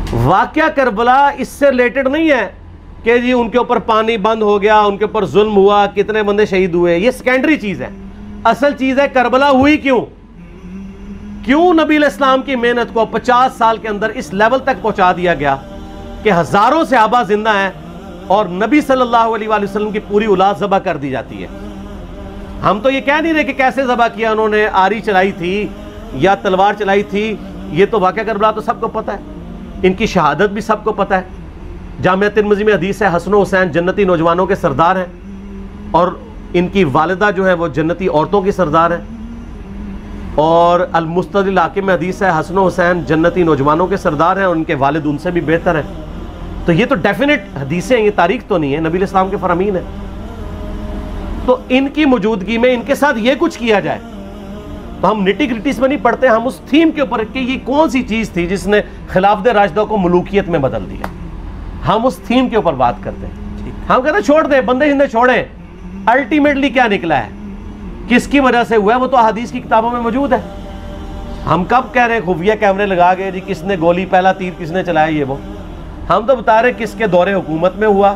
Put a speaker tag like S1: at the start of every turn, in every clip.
S1: वाक़या करबला इससे रिलेटेड नहीं है कि जी उनके ऊपर पानी बंद हो गया, उनके ऊपर जुल्म हुआ, कितने बंदे शहीद हुए, ये सेकेंडरी चीज़ है। असल चीज़ है करबला हुई क्यों, क्यों नबी इस्लाम की मेहनत को 50 साल के अंदर इस लेवल तक पहुंचा दिया गया कि हज़ारों सहाबा जिंदा हैं और नबी सल्लल्लाहु अलैहि वसल्लम की पूरी औलाद ज़बह कर दी जाती है। हम तो ये कह नहीं रहे कि कैसे ज़बह किया उन्होंने, आरी चलाई थी या तलवार चलाई थी, ये तो वाक़या करबला तो सबको पता है, इनकी शहादत भी सबको पता है। जामिया तिरमिज़ी में हदीस है, हसन हुसैन जन्नती नौजवानों के सरदार हैं और इनकी वालिदा जो है वो जन्नती औरतों की सरदार हैं। और अल-मुस्तदिल हाकिम में हदीस है, हसन हुसैन जन्नती नौजवानों के सरदार हैं और उनके वालिद उनसे भी बेहतर हैं। तो ये तो डेफिनेट हदीसें, ये तारीख तो नहीं है, नबी इस्लाम के फरमीन है। तो इनकी मौजूदगी में इनके साथ ये कुछ किया जाए तो हम निटी ग्रिटीज में नहीं पढ़ते, हम उस थीम के ऊपर कि ये कौन सी चीज़ थी जिसने खिलाफत राशिदा को मलूकियत में बदल दिया, हम उस थीम के ऊपर बात करते हैं। हम कहते हैं छोड़ दे, बंदे जिंदे छोड़े, अल्टीमेटली क्या निकला है, किसकी वजह से हुआ है, वो तो हदीस की किताबों में मौजूद है। हम कब कह रहे हैं खुफिया कैमरे लगा के जी किसने गोली, पहला तीर किसने चलाया, ये वो हम तो बता रहे किसके दौरे हुकूमत में हुआ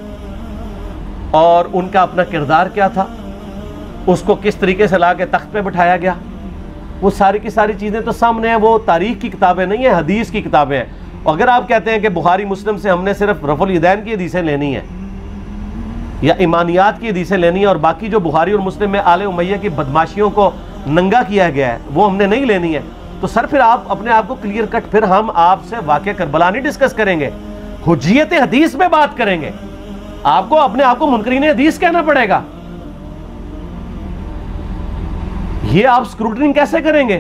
S1: और उनका अपना किरदार क्या था, उसको किस तरीके से ला के तख्त पे बिठाया गया, वो सारी की सारी चीज़ें तो सामने हैं। वो तारीख की किताबें नहीं है, हदीस की किताबें हैं। अगर आप कहते हैं कि बुखारी मुस्लिम से हमने सिर्फ रफ़ुल यदैन की हदीसें लेनी है या ईमानियात की हदीसें लेनी है और बाकी जो बुखारी और मुस्लिम में आले उमैया की बदमाशियों को नंगा किया गया है वो हमने नहीं लेनी है, तो सर फिर आप अपने आप को क्लियर कट, फिर हम आपसे वाक़या करबला नहीं डिस्कस करेंगे, हुज्जियत हदीस में बात करेंगे। आपको अपने आप को मुनकरीन हदीस कहना पड़ेगा। ये आप स्क्रूटनी कैसे करेंगे?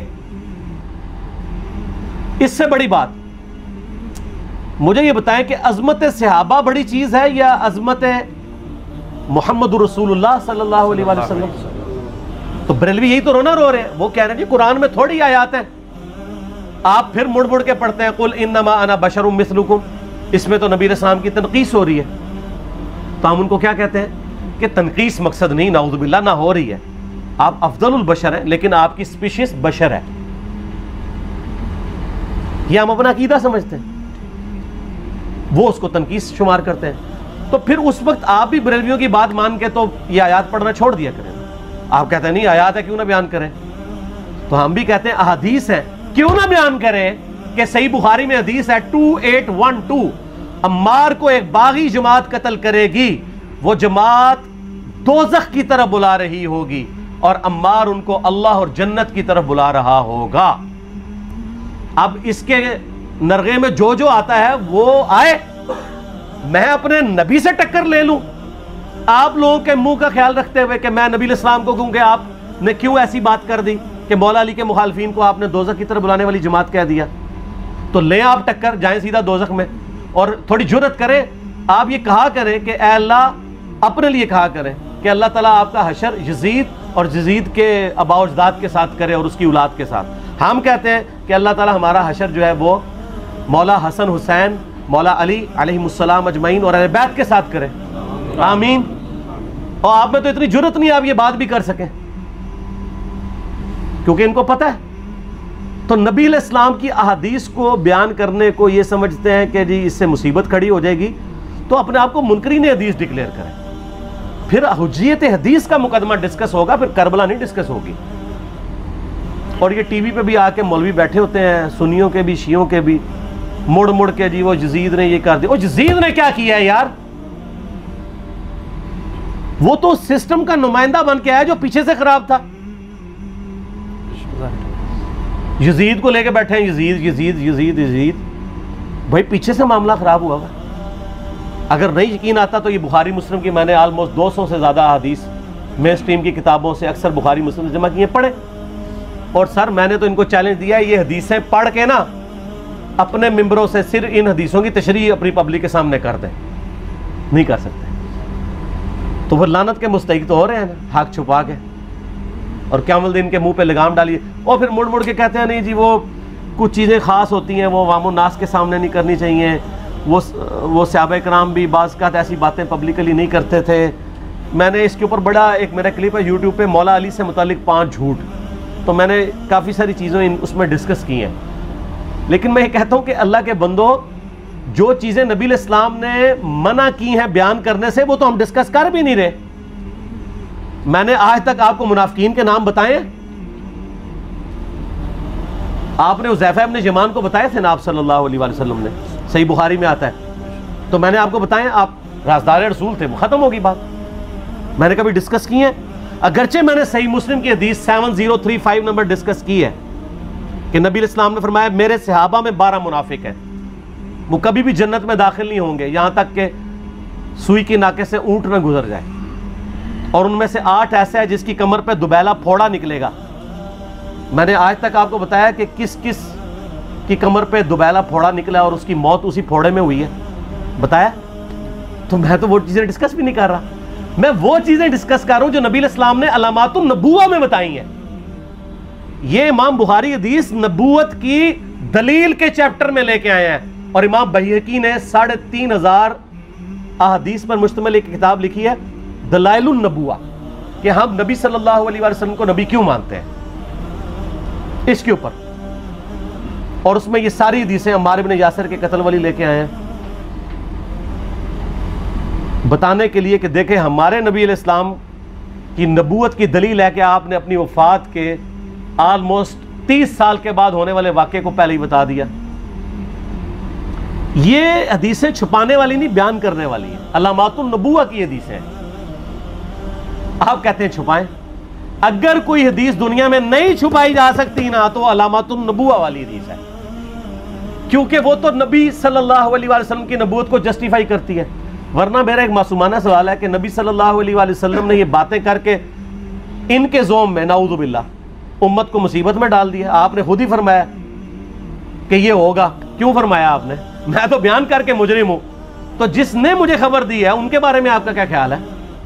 S1: इससे बड़ी बात मुझे ये बताएं कि अजमत सहाबा बड़ी चीज है या अजमत मुहम्मदुर रसूलुल्लाह सल्लल्लाहु अलैहि वसल्लम? तो बरेलवी यही तो रोना रो रहे हैं, वो कह रहे हैं जी कुरान में थोड़ी आयात हैं। आप फिर मुड़ मुड़ के पढ़ते हैं कुल इन्नमा अना बशरुम मिस्लुकुम, इसमें तो नबी इस्लाम की तनकीस हो रही है। तो हम उनको क्या कहते हैं कि तनकीस मकसद नहीं, नाउज़ुबिल्लाह, ना हो रही है, आप अफजलुल बशर हैं लेकिन आपकी स्पीशीज बशर है, यह हम अपना अकीदा समझते हैं, वो उसको तनकीस शुमार करते हैं। तो फिर उस वक्त आप भी बरेलवियों की बात मान के तो ये आयात पढ़ना छोड़ दिया करें। आप कहते हैं नहीं आयात है क्यों ना बयान करें, तो हम भी कहते हैं अहादीस है क्यों ना बयान करें कि सही बुखारी में हदीस है 2812, अम्मार को एक बागी जमात कत्ल करेगी, वो जमात दोज़ख की तरफ बुला रही होगी और अम्मार उनको अल्लाह और जन्नत की तरफ बुला रहा होगा। अब इसके नरगे में जो जो आता है वो आए, मैं अपने नबी से टक्कर ले लूं आप लोगों के मुंह का ख्याल रखते हुए कि मैं नबी इस्लाम को कहूं कि आपने क्यों ऐसी बात कर दी कि मौला अली के मुखालफीन को आपने दोज़ख की तरफ बुलाने वाली जमात कह दिया। तो ले आप टक्कर, जाएं सीधा दोज़ख में और थोड़ी जुर्रत करें, आप ये कहा करें कि ऐ अल्लाह, अपने लिए कहा करें कि अल्लाह ताला आपका हशर यजीद और यजीद के अबाउजदाद के साथ करे और उसकी औलाद के साथ। हम कहते हैं कि अल्लाह ताला हमारा हशर जो है वो मौला हसन हुसैन, मौला अली अलैहिमुस्सलाम अजमईन और अहले बैत के साथ करें, आमीन। और आप में तो इतनी जुर्रत नहीं आप ये बात भी कर सकें क्योंकि इनको पता है। तो नबी इस्लाम की अहादीस को बयान करने को ये समझते हैं कि जी इससे मुसीबत खड़ी हो जाएगी, तो अपने आप को मुनकरीन हदीस डिक्लेयर करें। फिर हुज्जियत हदीस का मुकदमा डिस्कस होगा, फिर करबला नहीं डिस्कस होगी। और ये टीवी पे भी आके मौलवी बैठे होते हैं, सुन्नियों के भी शियों के भी, मुड़ मुड़ के जी वो यजीद ने ये कर दिया। वो यजीद ने क्या किया है यार? वो तो सिस्टम का नुमाइंदा बन के आया जो पीछे से खराब था। यजीद को लेके बैठे हैं, यजीद यजीद यजीद यजीद, भाई पीछे से मामला खराब हुआ होगा। अगर नहीं यकीन आता तो ये बुखारी मुस्लिम की मैंने ऑलमोस्ट 200 से ज़्यादा हदीस मेन स्ट्रीम की किताबों से अक्सर बुखारी मुस्लिम जमा किए, पढ़े। और सर मैंने तो इनको चैलेंज दिया ये हदीसें पढ़ के ना अपने मिंबरों से सिर्फ इन हदीसों की तशरीह अपनी पब्लिक के सामने कर दें, नहीं कर सकते तो फिर लानत के मुस्तहिक तो हो रहे हैं ना, हक छुपा के, और क़यामत दिन के मुंह पे लगाम डालिए। और फिर मुड़ मुड़ के कहते हैं नहीं जी वो कुछ चीज़ें ख़ास होती हैं वो वामो नास के सामने नहीं करनी चाहिए, वो सहाबा कराम भी बाज़ का ऐसी बातें पब्लिकली नहीं करते थे। मैंने इसके ऊपर बड़ा एक मेरा क्लिप है यूट्यूब पे, मौला अली से मुतालिक 5 झूठ, तो मैंने काफ़ी सारी चीज़ें उसमें डिस्कस की हैं। लेकिन मैं ये कहता हूँ कि अल्लाह के बंदो जो चीजें नबी इस्लाम ने मना की हैं बयान करने से, वो तो हम डिस्कस कर भी नहीं रहे। मैंने आज तक आपको मुनाफिकीन के नाम बताए? आपने हुज़ैफा इब्न यमान को बताए थे ना आप सल्लल्लाहु अलैहि वसल्लम ने, सही बुखारी में आता है। तो मैंने आपको बताया, आप राज़दार रसूल थे, वो खत्म होगी बात। मैंने कभी डिस्कस की है? अगरचे मैंने सही मुस्लिम की हदीस 7035 नंबर डिस्कस की है कि नबी इस्लाम ने फरमाया मेरे सहाबा में 12 मुनाफिक हैं, वो कभी भी जन्नत में दाखिल नहीं होंगे यहां तक कि सुई की नाके से ऊंट न गुजर जाए, और उनमें से 8 ऐसे है जिसकी कमर पे दुबैला फोड़ा निकलेगा। मैंने आज तक आपको बताया कि किस किस की कमर पे दुबैला फोड़ा निकला और उसकी मौत उसी फोड़े में हुई है, बताया? तो मैं तो वो चीजें डिस्कस भी नहीं कर रहा, मैं वो चीजें डिस्कस कर रहा हूं जो नबी इस्लाम ने अलामातुन नबुव्वा में बताई हैं। ये इमाम बुखारी हदीस नबूवत की दलील के चैप्टर में लेके आए हैं, और इमाम बैहकी ने 3500 अहदीस पर मुश्तमिल एक किताब लिखी है दलाइलुन नबुव्वा, कि हम नबी सल्लल्लाहु अलैहि वसल्लम को नबी क्यों मानते हैं, इसके ऊपर। और उसमें ये सारी हदीसें अम्मार इब्न यासिर के कत्ल वाली लेके आए हैं, बताने के लिए कि देखें हमारे नबी इस्लाम की नबूवत की दलील है कि आपने अपनी वफात के ऑलमोस्ट 30 साल के बाद होने वाले वाक़े को पहले ही बता दिया। ये हदीसें छुपाने वाली नहीं, बयान करने वाली है। अलामातुन नबुव्वा की हदीसें हैं, आप कहते हैं छुपाएं। अगर कोई हदीस दुनिया में नहीं छुपाई जा सकती ना, तो अलामातुन नबुव्वा वाली हदीस है, क्योंकि वो तो नबी सल्लल्लाहु अलैहि वसल्लम की नबूवत को जस्टिफाई करती है। वरना मेरा एक मासूमाना सवाल है कि नबी सल्लल्लाहु अलैहि वसल्लम ने ये बातें करके इनके ज़ोम में नाऊज़ु बिल्लाह उम्मत को मुसीबत में डाल दिया। आपने खुद ही फरमाया कि ये होगा। क्यों फरमाया आपने? मैं तो बयान करके मुजरिम हूं, तो जिसने मुझे खबर दी है उनके बारे में आपका क्या ख्याल है?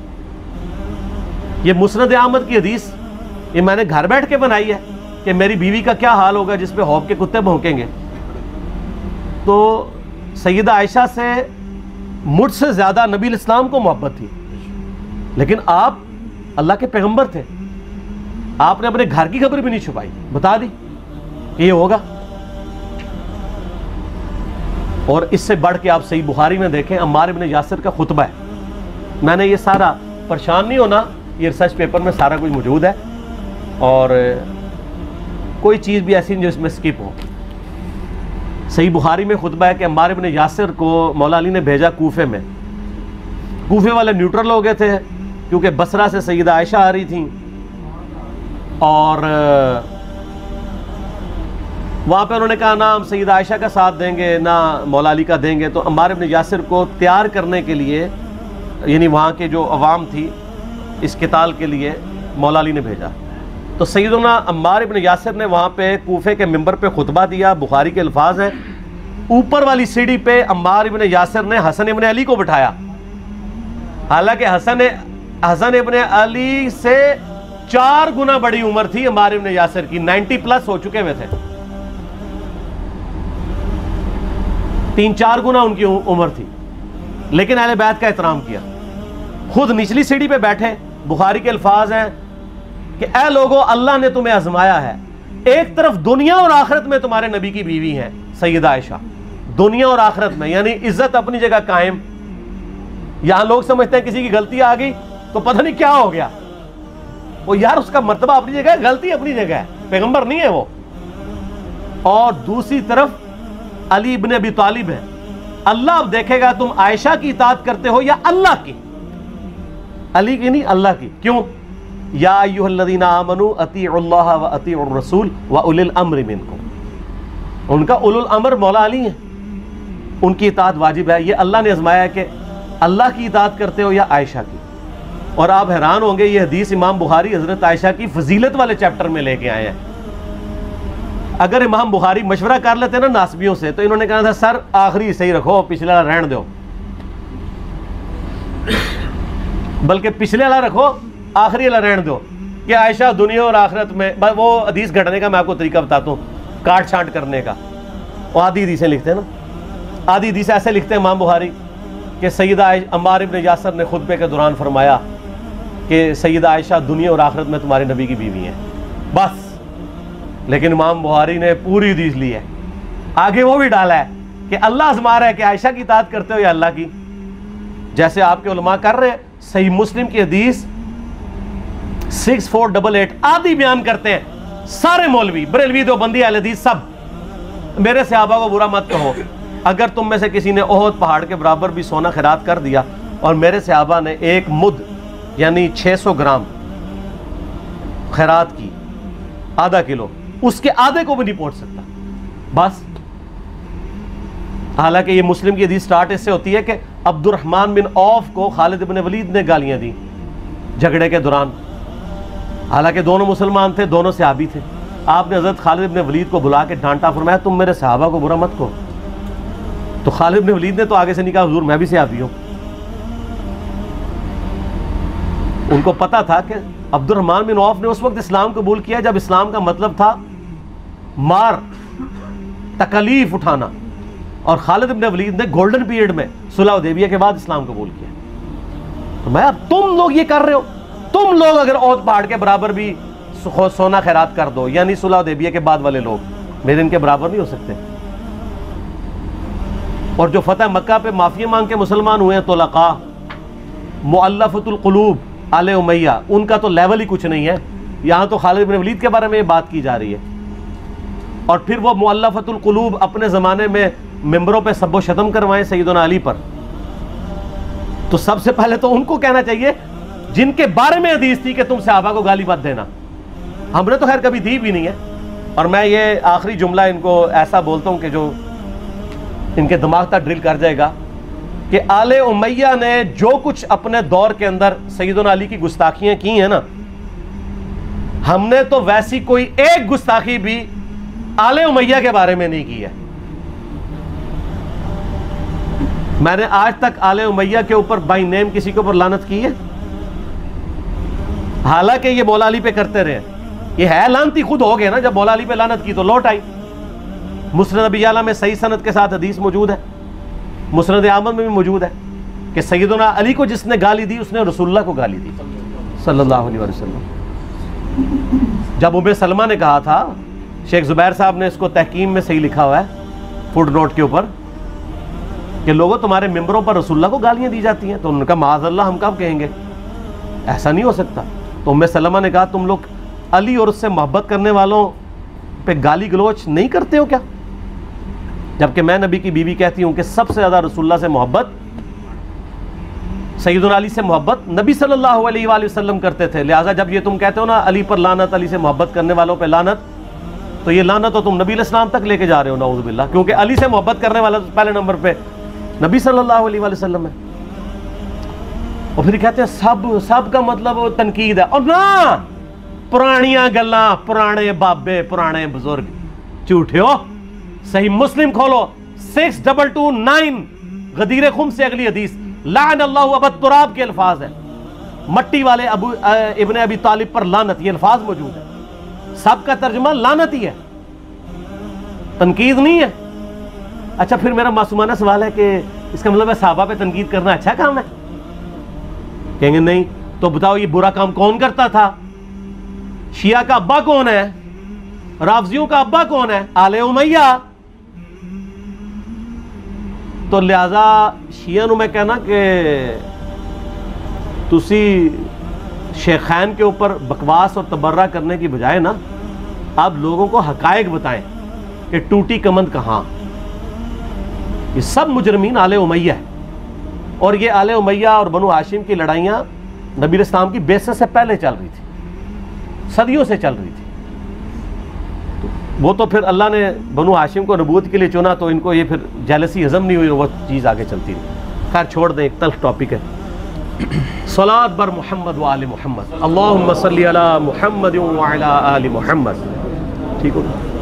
S1: ये मुस्नद अहमद की हदीस ये मैंने घर बैठ के बनाई है कि मेरी बीवी का क्या हाल होगा जिस पे हौफ के कुत्ते भौंकेंगे। तो सैयदा आयशा से मुझसे ज्यादा नबी इस्लाम को मोहब्बत थी, लेकिन आप अल्लाह के पैगंबर थे, आपने अपने घर की खबर भी नहीं छुपाई, बता दी कि ये होगा। और इससे बढ़ के आप सही बुखारी में देखें, अम्मार इब्न यासिर का खुतबा है। मैंने ये सारा, परेशान नहीं होना, ये रिसर्च पेपर में सारा कुछ मौजूद है, और कोई चीज़ भी ऐसी नहीं जो इसमें स्किप हो। सही बुखारी में खुतबा है कि अम्मार इब्न यासिर को मौला अली ने भेजा कूफे में। कूफे वाले न्यूट्रल हो गए थे क्योंकि बसरा से सैयदा आयशा आ रही थी, और वहाँ पे उन्होंने कहा ना हम सैयदा आयशा का साथ देंगे ना मौला अली का देंगे। तो अम्मार इब्न यासिर को तैयार करने के लिए, यानी वहाँ के जो अवाम थी इस किताल के लिए, मौला अली ने भेजा। तो सैयदना अम्मार इब्न यासिर ने वहाँ पे कूफे के मिंबर पे खुतबा दिया। बुखारी के अल्फाज हैं, ऊपर वाली सीढ़ी पे अम्मार इब्न यासिर ने हसन इब्न अली को बिठाया। हालांकि हसन इब्न अली से 4 गुना बड़ी उम्र थी अम्मार इब्न यासिर की, 90+ हो चुके हुए थे, 3-4 गुना उनकी उम्र थी, लेकिन अहले बैत का एहतराम किया। खुद निचली सीढ़ी पे बैठे। बुखारी के अल्फाज हैं कि ऐ लोगों, अल्लाह ने तुम्हें आजमाया है, एक तरफ दुनिया और आखिरत में तुम्हारे नबी की बीवी हैं सैयदा आयशा, दुनिया और आखिरत में, यानी इज्जत अपनी जगह कायम। यहां लोग समझते हैं किसी की गलती आ गई तो पता नहीं क्या हो गया, वो यार उसका मर्तबा अपनी जगह है, गलती अपनी जगह है, पैगंबर नहीं है वो। और दूसरी तरफ अली इब्न अबी तालिब है। अल्लाह अब देखेगा तुम आयशा की इताअत करते हो या अल्लाह की, अली की नहीं अल्लाह की। क्यों? या अय्युहल्लज़ीना आमनू अतीउल्लाह व अतीउर रसूल व उलिल अम्रि मिनकुम। उनका उलुल अम्र मौला अली है, उनकी इताअत वाजिब है। ये अल्लाह ने आजमाया है कि अल्लाह की इताअत करते हो या आयशा की। और आप हैरान होंगे, ये हदीस इमाम बुखारी हजरत आयशा की फजीलत वाले चैप्टर में लेके आए हैं। अगर इमाम बुखारी मशवरा कर लेते ना नासबियों से, तो इन्होंने कहा था सर आखिरी सही रखो, पिछले वाला रहने दो, बल्कि पिछले वाला रखो, आखिरी वाला रहने दो, कि आयशा दुनिया और आखिरत में। वो हदीस घटने का मैं आपको तरीका बताता हूँ, काट छांट करने का। वो आधी हदीसें लिखते हैं ना, आधी हदीस ऐसे लिखते हैं इमाम बुखारी कि सैयदा अम्मार इब्न यासिर ने खुतबे के दौरान फरमाया कि सैयदा आयशा दुनिया और आखिरत में तुम्हारे नबी की बीवी है, बस। लेकिन इमाम बुखारी ने पूरी हदीस ली है, आगे वो भी डाला है कि अल्लाह आजमा रहा है कि आयशा की इताअत करते हो या अल्लाह की, जैसे आपके उलमा कर रहे हैं। सही मुस्लिम की हदीस 6488 आदि बयान करते हैं सारे मौलवी, बरेलवी, देवबंदी, अहले हदीस सब। मेरे सहाबा को बुरा मत कहो, अगर तुम में से किसी ने ओहद पहाड़ के बराबर भी सोना खैरात कर दिया और मेरे सहाबा ने एक मुद यानी 600 ग्राम खैरात की, आधा किलो, उसके आधे को भी नहीं पहुंच सकता बस। हालांकि ये मुस्लिम की हदीस स्टार्ट इससे होती है कि अब्दुर्रहमान बिन औफ को खालिद बिन वलीद ने गालियां दी झगड़े के दौरान। हालांकि दोनों मुसलमान थे, दोनों सहाबी थे। आपने हजरत खालिद बिन वलीद को बुला के डांटा, फरमाया तुम मेरे सहाबा को बुरा मत कहो। तो खालिद बिन वलीद ने तो आगे से नहीं कहा हुजूर मैं भी सहाबी हूं। उनको पता था कि अब्दुर्रहमान बिन औफ ने उस वक्त इस्लाम कबूल किया जब इस्लाम का मतलब था मार, तकलीफ उठाना, और खालिद बिन वलीद ने गोल्डन पीरियड में सुलह हुदैबिया के बाद इस्लाम कबूल किया। तो मैं अब तुम लोग ये कर रहे हो, तुम लोग अगर ओहद पहाड़ के बराबर भी सोना खैरात कर दो, यानी सुलह हुदैबिया के बाद वाले लोग मेरे इनके बराबर नहीं हो सकते। और जो फतह मक्का पे माफी मांग के मुसलमान हुए हैं, तुलका, मुअल्लफतुल कुलूब, आले उमैया, उनका तो लेवल ही कुछ नहीं है। यहां तो खालिद बिन वलीद के बारे में बात की जा रही है। और फिर वो मुअल्लफतुल कुलूब अपने जमाने में मेंबरों पे सब्बो शतम करवाएं सैयदना अली पर, तो सबसे पहले तो उनको कहना चाहिए जिनके बारे में हदीस थी कि तुम सहाबा को गाली मत देना। हमने तो खैर कभी दी भी नहीं है। और मैं ये आखिरी जुमला इनको ऐसा बोलता हूं कि जो इनके दिमाग तक ड्रिल कर जाएगा कि आले उमैया ने जो कुछ अपने दौर के अंदर सैयदना अली की गुस्ताखियां की हैं ना, हमने तो वैसी कोई एक गुस्ताखी भी आले उमैया के बारे में नहीं की है। मैंने आज तक आले उमैया के ऊपर बाई नेम किसी के ऊपर लानत की है? हालांकि ये मौला अली पे करते रहे, ये है लानती खुद हो गए ना। जब मौला अली पे लानत की तो लौट आई। मुस्नद अबी आला में सही सनद के साथ हदीस मौजूद है, मुस्नद अहमद में भी मौजूद है कि सैयदना अली को जिसने गाली दी उसने रसूलुल्लाह को गाली दी सल्लल्लाहु अलैहि वसल्लम। जब उम्मे सलमा ने कहा था, शेख जुबैर साहब ने इसको तहकीम में सही लिखा हुआ है फुट नोट के ऊपर, कि लोगों तुम्हारे मेंबरों पर रसूलुल्लाह को गालियां दी जाती हैं, तो उन्होंने कहा माज़अल्लाह हम कब कहेंगे, ऐसा नहीं हो सकता। तो उम्मे सलमा ने कहा तुम लोग अली और उससे मोहब्बत करने वालों पे गाली गलोच नहीं करते हो क्या? जबकि मैं नबी की बीवी कहती हूं कि सबसे ज्यादा रसूलुल्लाह से मोहब्बत, सैयदना अली से मोहब्बत नबी सल्लल्लाहु अलैहि वसल्लम करते थे। लिहाजा जब ये तुम कहते हो ना अली पर लानत, अली से मोहब्बत करने वालों पे लानत, तो ये लानत तो तुम नबी इस्लाम तक लेके जा रहे हो नऊज़ु बिल्लाह, क्योंकि अली से मोहब्बत करने वाला तो पहले नंबर पे नबी सल्लल्लाहु अलैहि वसल्लम है। और फिर कहते हैं सब का मतलब तनकीद है। और ना, पुरानियां गल्लां, पुराने बाबे, पुराने बुजुर्ग, झूठे हो। सही मुस्लिम खोलो 6229 गदीर खुम से अगली हदीस, लान अल्लाहु अबद तुराब के अल्फाज है, मट्टी वाले अबू इब्ने अबी तालिब पर लानत, ये अल्फाज मौजूद है। सबका तर्जुमा लानत ही है, तनकीद नहीं है। अच्छा, फिर मेरा मासूमाना सवाल है कि इसका मतलब है सहाबा पे तनकीद करना अच्छा काम है? कहेंगे नहीं। तो बताओ ये बुरा काम कौन करता था? शिया का अब्बा कौन है? राफजियों का अब्बा कौन है? आले उमैया। तो लिहाजा शिया नू मैं कहना कि तुसी शेखैन के ऊपर बकवास और तबर्रा करने की बजाय ना, आप लोगों को हकायक बताएं कि टूटी कमंद कहां। ये सब मुजरमीन आले उमैया है, और ये आले उमैया और बनु हाशिम की लड़ाइयाँ नबी इस्लाम की बेइज्जत से पहले चल रही थी, सदियों से चल रही थी। वो तो फिर अल्लाह ने बनु हाशिम को नबूवत के लिए चुना, तो इनको ये फिर जेलसी हजम नहीं हुई, वो चीज़ आगे चलती रही। खैर छोड़ दें, एक तल्ख टॉपिक है। सलात बर मोहम्मद व आले मोहम्मद, अल्लाहुम्मा सल्ली अला मुहम्मद व अला आलि मोहम्मद। ठीक हो?